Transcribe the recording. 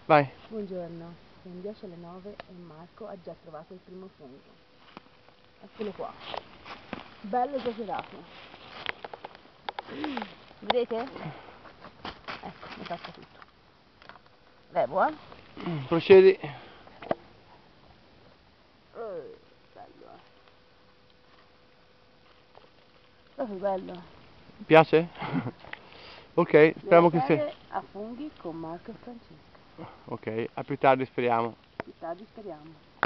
Vai. Buongiorno, sono 10 alle 9 e Marco ha già trovato il primo fungo. Eccolo qua. Bello esagerato. Vedete? Ecco, mi tocca tutto. Levo, Procedi. bello, Proprio bello. Piace? Ok, speriamo che sia. A funghi con Marco e Francesca. Ok, a più tardi speriamo. Più tardi speriamo.